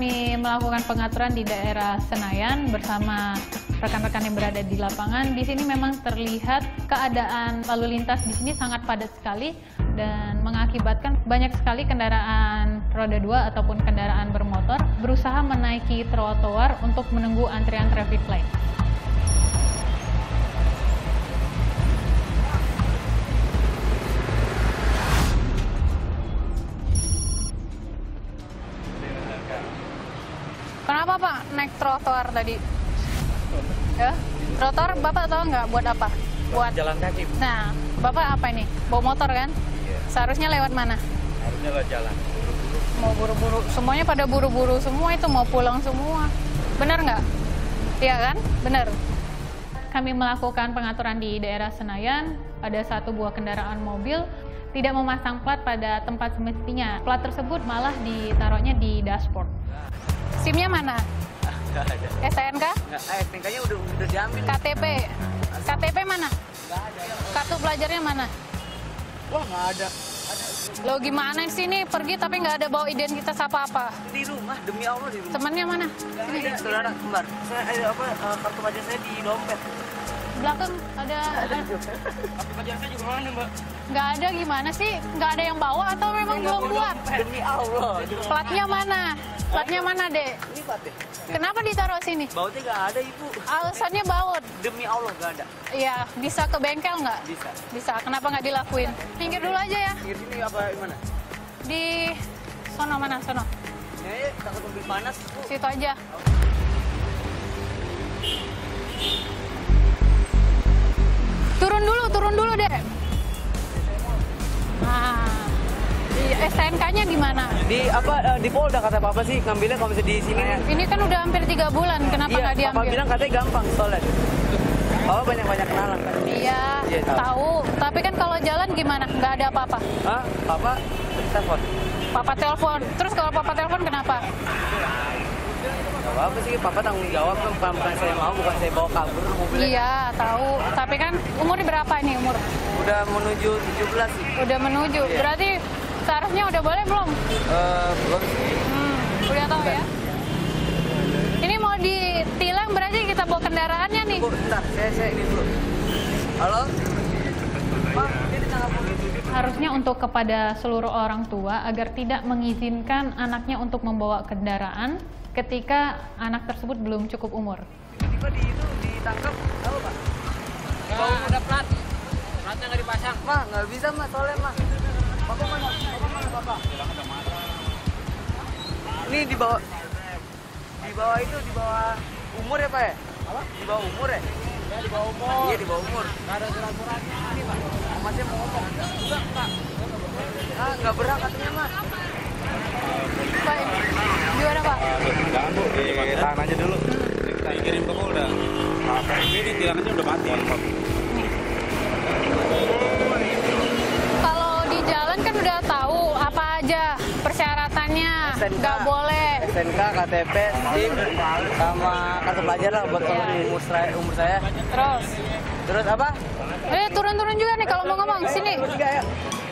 kami melakukan pengaturan di daerah Senayan bersama rekan-rekan yang berada di lapangan. Di sini memang terlihat keadaan lalu lintas di sini sangat padat sekali dan mengakibatkan banyak sekali kendaraan roda 2 ataupun kendaraan bermotor berusaha menaiki trotoar untuk menunggu antrian traffic light. Kenapa Pak naik trotoar tadi? Ya, trotoar Bapak tahu nggak buat apa? Buat jalan kaki. Nah, Bapak apa ini? Bawa motor kan? Iya. Seharusnya lewat mana? Harusnya lewat jalan. Buru-buru. Mau buru-buru. Semuanya pada buru-buru semua itu, mau pulang semua. Benar nggak? Iya kan? Benar. Kami melakukan pengaturan di daerah Senayan. Ada satu buah kendaraan mobil tidak memasang plat pada tempat semestinya. Plat tersebut malah ditaruhnya di dashboard. SIM-nya mana? Nggak ada. STNK? Nggak, STNK-nya udah diambil. KTP? KTP mana? Nggak ada. Kartu pelajarnya mana? Wah, nggak ada. Lo gimana di sini pergi tapi nggak ada bawa identitas apa-apa? Di rumah, demi Allah di rumah. Temannya mana? Ini saudara kembar. Saya ada kartu pelajar saya di dompet. Belakang ada. Kartu pelajar saya juga mana, Mbak? Nggak ada gimana sih? Nggak ada yang bawa atau memang belum buat? Demi Allah. Platnya mana? Platnya mana, Dek? Ini Fatih. Kenapa ditaruh sini? Bautnya nggak ada, Ibu. Alasannya baut. Demi Allah nggak ada. Iya, bisa ke bengkel nggak? Bisa. Bisa. Kenapa nggak dilakuin? Pinggir dulu aja ya. Di sini apa gimana? Di sono mana? Sono. Ya, takut mobil panas, Bu. Situ aja. Turun dulu, Dek. Nah, STNK-nya di mana? Di Polda kata Papa sih ngambilnya kalau misalnya di sini. Ini kan udah hampir 3 bulan, kenapa nggak Iya, Papa diambil? bilang katanya gampang soalnya. Papa banyak kenalan kan. Iya, Iya, tahu. Tapi kan kalau jalan gimana? Nggak ada apa-apa. Hah? Papa telepon. Papa telepon. Terus kalau Papa telepon kenapa? Gak apa-apa sih, Papa tanggung jawab kan. Bukan saya mau, bukan saya bawa kabur mobilnya. Iya, tahu. Tapi kan umurnya berapa ini umur? Udah menuju 17 sih. Udah menuju. Iya. Berarti seharusnya udah boleh belum? Belum sih. Udah tahu ya? Ini mau ditilang berarti kita bawa kendaraannya nih. Bu, bentar, saya ini dulu. Halo? Pak, ini ditangkap polisi. Harusnya untuk kepada seluruh orang tua agar tidak mengizinkan anaknya untuk membawa kendaraan ketika anak tersebut belum cukup umur. Tiba-tiba ditangkap, tahu Pak? Bau ada plat. Platnya nggak dipasang. Mah, nggak bisa Mah, soalnya Mah. Papa mana? Papa? Ini di bawah itu di bawah umur ya Pak ya? Apa? Di bawah umur ya? Ya di bawah umur. Iya di bawah umur. Nggak ada surat-suratnya. Ini Pak, masnya mau ngomong. Enggak. Ah, nggak berhak katanya Mah. Pak, gimana Pak? Jangan Bu, ditahan aja dulu. Dikirim ke Polda. Ini ditilangannya udah mati. Kalau di jalan kan udah tahu apa aja persyaratannya. SNK. Nggak boleh. SNK, KTP, SIM, sama kartu pelajar lah buat umur saya. Terus apa? Turun-turun juga nih kalau mau ngomong. Sini. Ayo.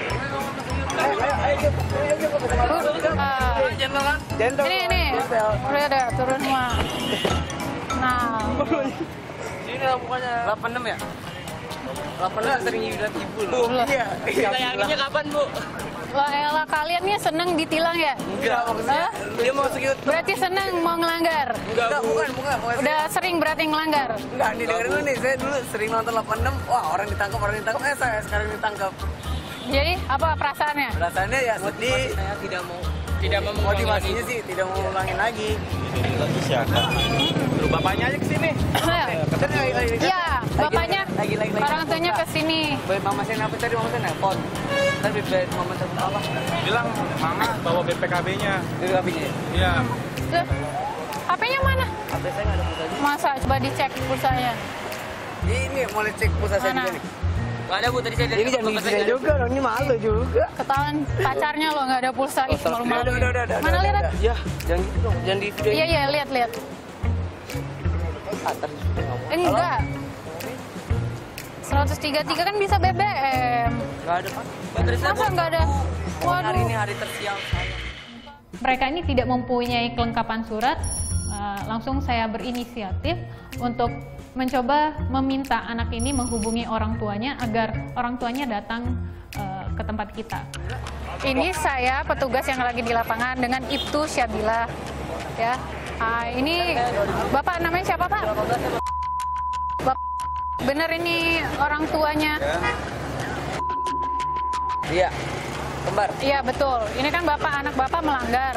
Gentle. Ini. Udah ada, turun semua. Nah, Sini lah mukanya. 86 ya? 86 sering lihat ibu loh. Iya. Ditayanginnya kapan, Bu? wah elah kalian nih seneng ditilang ya? Enggak, maksudnya dia mau sekut. Berarti seneng mau ngelanggar? Enggak, bukan. Udah sering berarti ngelanggar? Enggak, nih dengerin dulu nih. Saya dulu sering nonton 86. Wah, orang ditangkap. Saya sekarang ditangkap. Jadi apa perasaannya? Rasanya ya sedih. Saya tidak mau Motivasinya sih tidak mau ulangin lagi. Lagi siapa? Lu bapaknya aja kesini. Iya, bapaknya Lagi. orang tuanya kesini. Mama saya apa tadi? Mama saya nelpon. Tapi mama saya apa? Bilang mama bawa BPKB-nya. Dari HP-nya ya? Iya. Loh, HP-nya mana? HP saya nggak ada pulsanya. Masa? Coba dicek pulsanya. Ini mulai cek pulsa saya Mana? juga nih. Nggak ada, Bu. Tadi saya lihat. Ini jangan digituin juga dong. Ini malu juga. Ketahuan pacarnya lo nggak ada pulsa. Ih, malu-malu. Udah. Mana lihat? Ya, jangan gitu dong. Jangan di video. Iya, lihat. Atas. Enggak. 133 kan bisa BBM. Nggak ada, Pak. Baterai saya, Masa Bu. nggak ada? Hari ini Waduh. hari tersial saya. mereka ini tidak mempunyai kelengkapan surat, langsung saya berinisiatif untuk mencoba meminta anak ini menghubungi orang tuanya agar orang tuanya datang ke tempat kita. Ini saya petugas yang lagi di lapangan dengan Ibtu Syabila. Ya, ini Bapak namanya siapa Pak? Bapak, bener ini orang tuanya? Iya, kembar. Iya betul. Ini kan anak Bapak melanggar.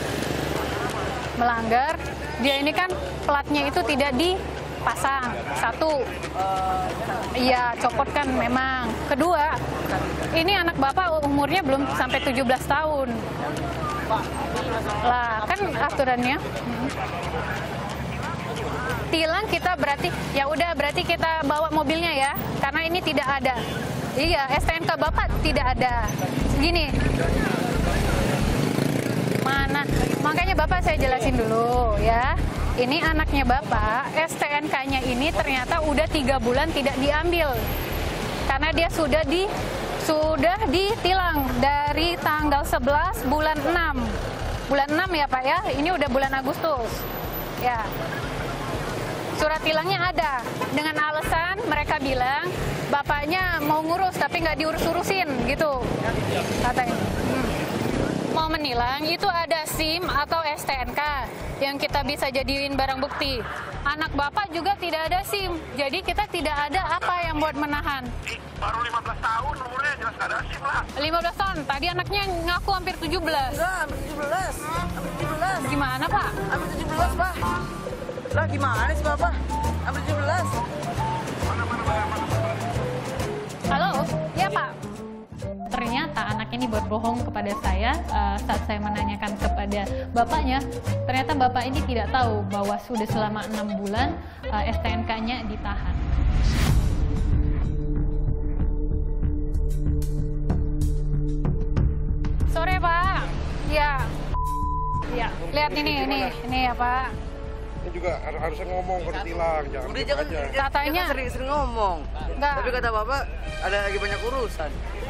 Dia ini kan platnya itu tidak dipasang. Satu, iya copot kan memang. Kedua, ini anak Bapak umurnya belum sampai 17 tahun. Lah kan aturannya. Tilang kita berarti, ya udah berarti kita bawa mobilnya ya, karena ini tidak ada. Iya, STNK Bapak tidak ada. Gini. Mana? Makanya Bapak saya jelasin dulu ya. Ini anaknya Bapak, STNK-nya ini ternyata udah 3 bulan tidak diambil. Karena dia sudah ditilang dari tanggal 11 bulan 6. Bulan 6 ya Pak ya, ini udah bulan Agustus. Ya. Surat tilangnya ada. Dengan alasan mereka bilang bapaknya mau ngurus tapi nggak diurus-urusin gitu. Katanya. Mau menilang itu ada SIM atau STNK yang kita bisa jadiin barang bukti. Anak Bapak juga tidak ada SIM, jadi kita tidak ada apa yang buat menahan. Baru 15 tahun umurnya, jelas nggak ada SIM lah. 15 tahun, tadi anaknya ngaku hampir 17. Enggak, hampir 17. Hampir 17. Gimana Pak? Hampir 17, Pak. Lah gimana sih Bapak? Hampir 17. Halo? Ya Pak. Ternyata anak ini berbohong kepada saya saat saya menanyakan kepada bapaknya. Ternyata bapak ini tidak tahu bahwa sudah selama 6 bulan STNK-nya ditahan. Sore Pak. Ya. Ya. Lihat ini ya Pak. Ini juga harusnya ngomong kalau ditilang, jangan Udah gitu aja. Katanya sering-sering ngomong. Enggak. Tapi kata Bapak ada lagi banyak urusan.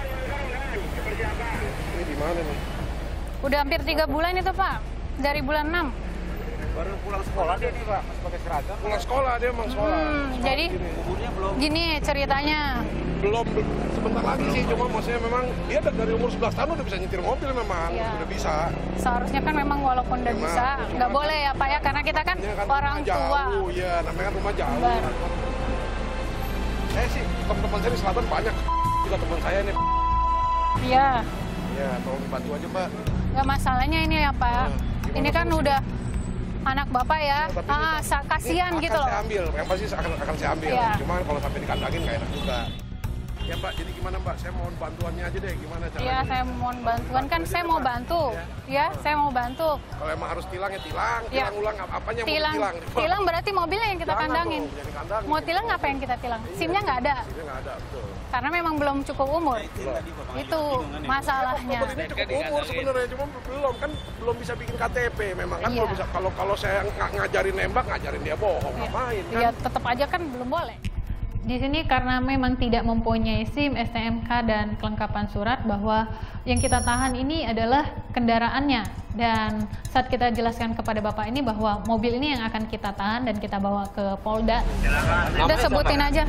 Ini di mana nih? Udah hampir 3 bulan itu Pak. Dari bulan 6. Baru pulang sekolah dia nih Pak, masih pakai seragam. Pulang sekolah, dia emang sekolah. Jadi Umurnya belum. gini ceritanya. Belum, sebentar lagi sih, cuma maksudnya memang dia dari umur 11 tahun udah bisa nyetir mobil memang, Iya. udah bisa. Seharusnya kan memang walaupun udah Memang, bisa, cuma nggak boleh ya Pak ya, karena kita kan Ini kan orang rumah tua. jauh, ya namanya kan rumah jauh. Benar. Saya sih, teman-teman saya di selatan banyak, juga teman saya nih. Iya, Ya, tolong dibantu aja Mbak. nggak masalahnya ini ya Pak. Gimana Ini kan solusinya? udah anak Bapak ya, Tapi ini kasihan akan gitu loh. saya ambil, yang pasti akan saya ambil. Iya. Cuman kalau sampai dikandangin nggak enak juga. Ya Mbak, jadi gimana Mbak? Saya mohon bantuannya aja deh, gimana caranya? Iya, saya mohon bantuan kan, Bantu saya aja, mau Mbak. bantu. Ya, saya mau bantu. Kalau emang harus tilang ya tilang, Iya. tilang ulang apanya yang mau Tilang, ditilang? tilang berarti mobilnya yang kita Jangan kandangin. dong, jangan dikandangin. Mau tilang apa yang kita tilang? SIM-nya nggak ada, Ini nggak ada, betul. karena memang belum cukup umur. Itu masalahnya. Ini cukup umur sebenarnya, cuma belum bisa bikin KTP memang kan Iya. belum bisa. Kalau saya ngajarin nembak, ngajarin dia bohong, ngapain kan? Ya tetap aja kan belum boleh. Di sini karena memang tidak mempunyai SIM, STNK dan kelengkapan surat, bahwa yang kita tahan ini adalah kendaraannya. Dan saat kita jelaskan kepada Bapak ini bahwa mobil ini yang akan kita tahan dan kita bawa ke Polda. Kita sebutin aja.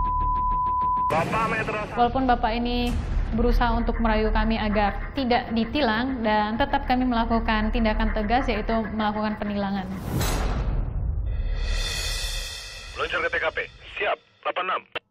Walaupun Bapak ini berusaha untuk merayu kami agar tidak ditilang dan tetap kami melakukan tindakan tegas, yaitu melakukan penilangan. Meluncur ke TKP, siap, 86.